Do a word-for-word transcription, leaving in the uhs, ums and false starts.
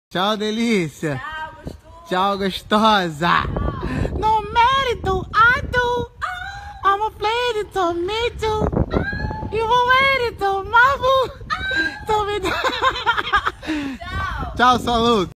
Tchau, delícia. Tchau, gostoso. Tchau, gostosa. No mérito, I do. I'm a play to me too. You waited to my boo. Tchau. Tchau, saúde.